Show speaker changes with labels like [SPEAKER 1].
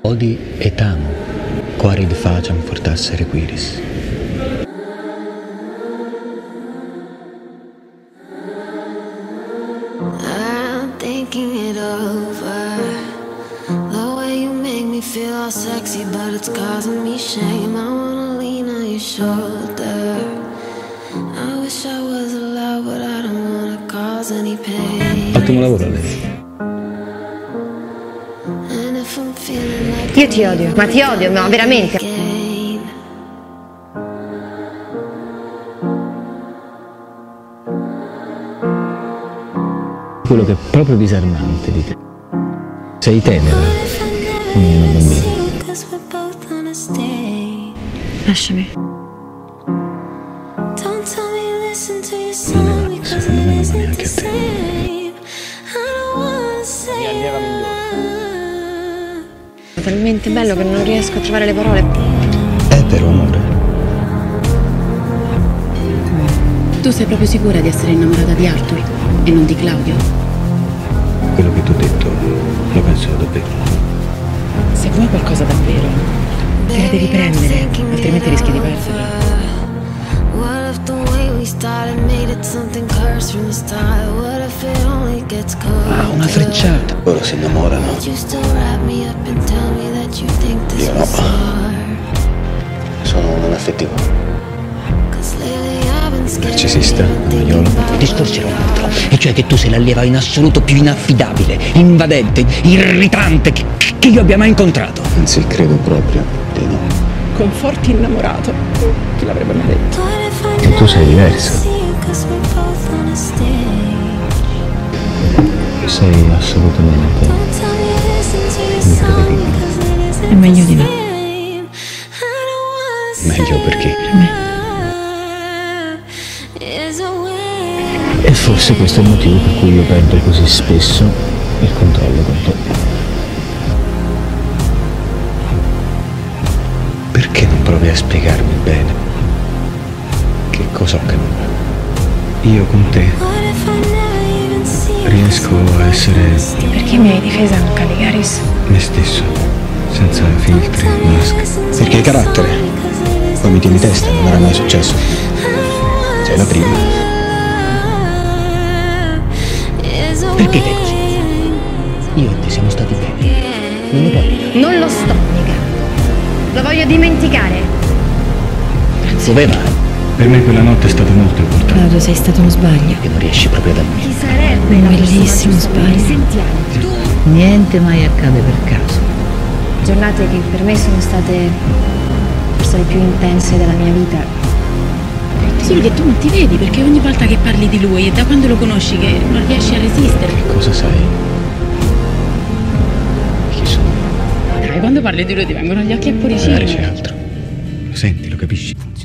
[SPEAKER 1] Odi et amo, quarid facem fortasse requiris.
[SPEAKER 2] I'm thinking it over. The way you make me feel all sexy, but it's causing me shame. I wanna lean on your shoulder. I wish I was allowed, but I don't wanna cause any pain.
[SPEAKER 1] Ottimo lavoro lei.
[SPEAKER 2] And if I'm feeling like
[SPEAKER 3] Io ti odio, ma ti odio, ma veramente.
[SPEAKER 2] again,
[SPEAKER 1] Quello che è proprio disarmante di te. Sei tenera
[SPEAKER 2] if I never
[SPEAKER 1] come una
[SPEAKER 2] even
[SPEAKER 1] bambina.
[SPEAKER 2] see you, 'cause we're both on a stay.
[SPEAKER 3] Lasciami.
[SPEAKER 2] Don't tell me listen to your
[SPEAKER 1] Non
[SPEAKER 2] song
[SPEAKER 1] è
[SPEAKER 2] because
[SPEAKER 1] secondo me
[SPEAKER 2] it
[SPEAKER 1] non va
[SPEAKER 2] isn't
[SPEAKER 1] neanche
[SPEAKER 2] the
[SPEAKER 1] a te.
[SPEAKER 2] same. I don't wanna say
[SPEAKER 3] È talmente bello che non riesco a trovare le parole.
[SPEAKER 1] È vero amore?
[SPEAKER 4] Tu sei proprio sicura di essere innamorata di Arthur e non di Claudio?
[SPEAKER 1] Quello che tu hai detto lo penso davvero.
[SPEAKER 4] Se vuoi qualcosa davvero, te la devi prendere, altrimenti rischi di perderla.
[SPEAKER 2] what if the way we started made it something cursed from the start? What if it only gets colder?
[SPEAKER 1] Una frecciata. Loro si innamorano.
[SPEAKER 2] Would you still wrap me up and tell me that you think this
[SPEAKER 1] Io no.
[SPEAKER 2] was hard?
[SPEAKER 1] Sono un affettivo.
[SPEAKER 2] 'Cause lately I've been scared
[SPEAKER 1] Narcisista,
[SPEAKER 2] even thinking
[SPEAKER 1] noiolo.
[SPEAKER 2] about
[SPEAKER 5] Il discorso era un altro, e cioè che tu sei l'allieva in assoluto più inaffidabile, invadente, irritante che io abbia mai incontrato.
[SPEAKER 1] Anzi, credo proprio di no.
[SPEAKER 4] Conforti innamorato. Chi l'avrebbe mai detto?
[SPEAKER 2] What if I
[SPEAKER 1] E tu sei
[SPEAKER 2] never
[SPEAKER 1] diversa.
[SPEAKER 2] see you 'cause we're both on a stage?
[SPEAKER 1] Sei assolutamente
[SPEAKER 2] Don't tell me listen to your song because it isn't
[SPEAKER 4] È meglio di no.
[SPEAKER 2] the same. I don't wanna say
[SPEAKER 1] meglio per chi?
[SPEAKER 2] is a way.
[SPEAKER 1] E forse questo è il motivo per cui io perdo così spesso il controllo con te. Perché non provi a spiegarmi bene che cosa ho che non va? Io con te
[SPEAKER 2] What if I never even see you?
[SPEAKER 1] riesco a essere
[SPEAKER 3] Perché mi hai difesa anche, Caris?
[SPEAKER 1] me stesso, senza filtri, maschere. Perché hai carattere. Poi mi tieni testa, non era mai successo. Sei la prima.
[SPEAKER 5] Perché fai così? Io e te siamo stati bene. Non lo puoi negare.
[SPEAKER 3] Non lo sto negando. Lo voglio dimenticare.
[SPEAKER 5] Dove vai?
[SPEAKER 1] Per me quella notte è stata molto importante.
[SPEAKER 4] Claudio, sei stato uno sbaglio.
[SPEAKER 5] Che non riesci proprio ad ammettere.
[SPEAKER 3] Chi sarebbe
[SPEAKER 4] Un
[SPEAKER 3] la
[SPEAKER 4] bellissimo
[SPEAKER 3] persona giusta per
[SPEAKER 4] sbaglio.
[SPEAKER 3] sentiamo.
[SPEAKER 6] Niente mai accade per caso.
[SPEAKER 3] Giornate che per me sono state forse le più intense della mia vita.
[SPEAKER 4] Solo che tu non ti vedi perché ogni volta che parli di lui e da quando lo conosci che non riesci a resistere.
[SPEAKER 1] Che cosa sai? Chi sono?
[SPEAKER 4] Dai, quando parli di lui ti vengono gli occhi a
[SPEAKER 1] Magari
[SPEAKER 4] cuoricino.
[SPEAKER 1] c'è altro. Lo senti, lo capisci?